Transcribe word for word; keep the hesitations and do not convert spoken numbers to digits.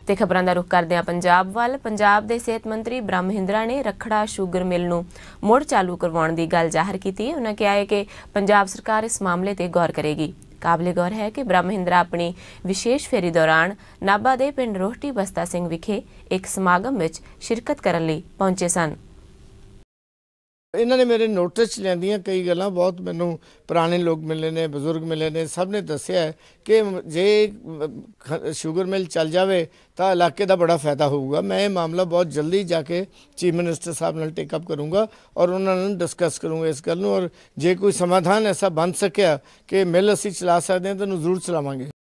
ਤੇ ਖਬਰਾਂ ਦਾ ਰੁਖ ਕਰਦੇ ਹਾਂ ਪੰਜਾਬ ਵੱਲ। ਪੰਜਾਬ ਦੇ ਸਿਹਤ ਮੰਤਰੀ ਬ੍ਰਹਮ ਮਹਿੰਦਰਾ ਨੇ ਰਖੜਾ ਸ਼ੂਗਰ ਮਿਲ ਨੂੰ ਮੁੜ ਚਾਲੂ ਕਰਵਾਉਣ ਦੀ ਗੱਲ ਜ਼ਾਹਰ ਕੀਤੀ है। उन्होंने कहा है कि पंजाब सरकार इस मामले ते गौर करेगी। काबिले गौर है कि ब्रह्म महिंद्रा अपनी विशेष फेरी दौरान नाभा दे पिंड रोहटी बस्ता सिंह विखे एक समागम विच शिरकत करन लई पहुंचे सन। इन्होंने मेरे नोटिस लैंदियां कई गल्लां बहुत मैनू पुराने लोग मिले ने, बजुर्ग मिले ने, सब ने दस्सिया है कि जे शूगर मिल चल जाए तो इलाके का बड़ा फायदा होगा। मैं ये मामला बहुत जल्दी जाके चीफ मिनिस्टर साहब नाल टेकअप करूँगा और उन्होंने डिस्कस करूँगा इस गल नूं, और जे कोई समाधान ऐसा बन सकिया कि मिल असीं चला सकते हैं तो जरूर चलावांगे।